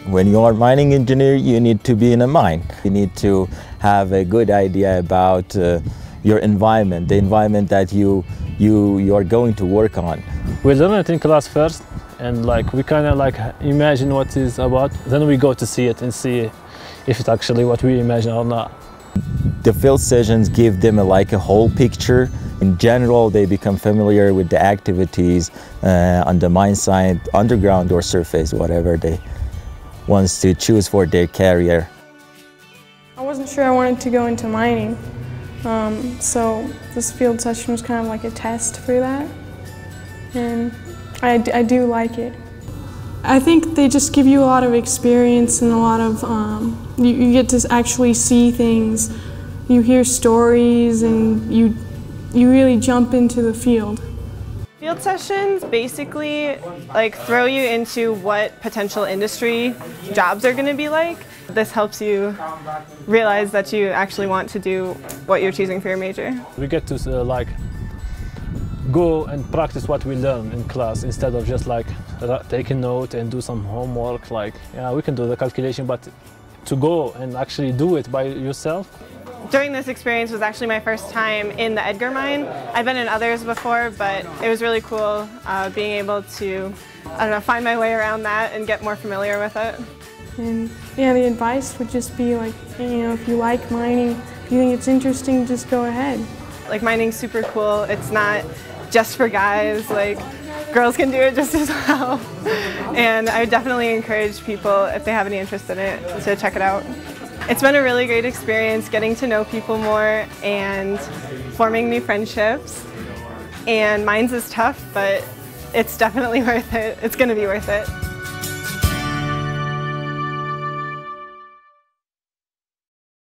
When you are a mining engineer, you need to be in a mine. You need to have a good idea about your environment, the environment that you are going to work on. We learn it in class first, and we kind of imagine what it's about. Then we go to see it and see if it's actually what we imagine or not. The field sessions give them a whole picture. In general, they become familiar with the activities on the mine site, underground or surface, whatever they want to choose for their career. I wasn't sure I wanted to go into mining, so this field session was kind of like a test for that, and I do like it. I think they just give you a lot of experience and a lot of, you get to actually see things, you hear stories, and you really jump into the field. Field sessions basically throw you into what potential industry jobs are going to be like. This helps you realize that you actually want to do what you're choosing for your major. We get to go and practice what we learn in class instead of just take a note and do some homework. Yeah, we can do the calculation, but to go and actually do it by yourself. During this experience was actually my first time in the Edgar Mine. I've been in others before, but it was really cool being able to, find my way around that and get more familiar with it. And yeah, the advice would just be if you like mining, if you think it's interesting, just go ahead. Mining's super cool. It's not just for guys. Girls can do it just as well. And I would definitely encourage people, if they have any interest in it, to check it out. It's been a really great experience getting to know people more and forming new friendships. And mines is tough, but it's definitely worth it. It's going to be worth it.